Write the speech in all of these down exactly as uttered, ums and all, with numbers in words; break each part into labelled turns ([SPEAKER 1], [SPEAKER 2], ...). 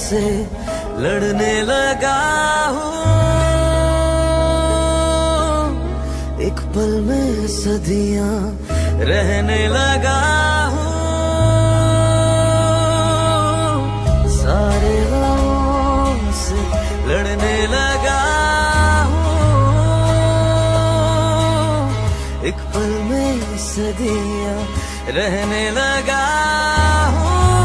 [SPEAKER 1] से लड़ने लगा हूँ। एक पल में सदियां रहने लगा हूँ। सारे गमों से लड़ने लगा हूँ। एक पल में सदियां रहने लगा हूँ।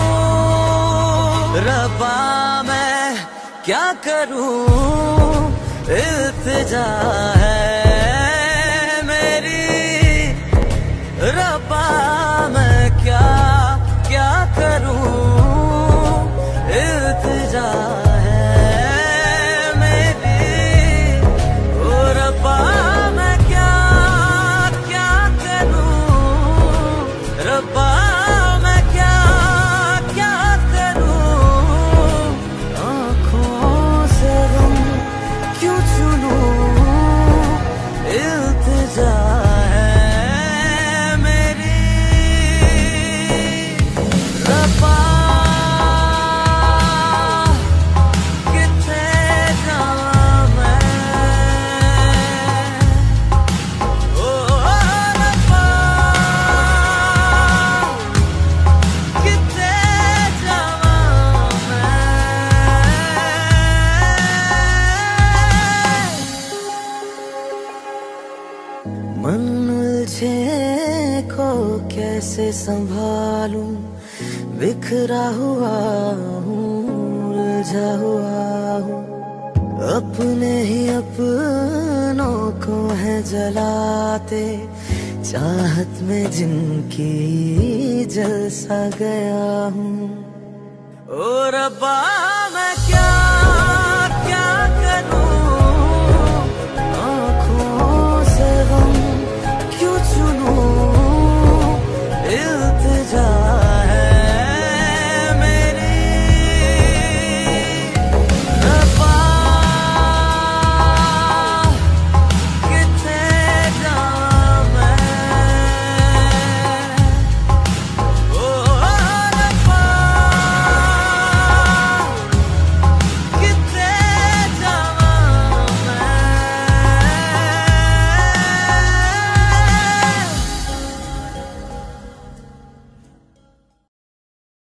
[SPEAKER 1] रब्बा मैं क्या करूँ, इल्तिजा है मेरी। रब्बा मैं क्या क्या करूँ, इल्तिजा है मेरी। ओ रब्बा मैं क्या क्या करूँ, रब्बा मैं क्या क्या करूँ। आँखों से गम क्यों चुनूं, इल्तिजा मन उलझे को कैसे संभालूं, बिखरा हुआ हूँ, उलझा हुआ हूँ। अपने ही अपनों को है जलाते, चाहत में जिनकी जल सा गया हूँ। ओ रब्बा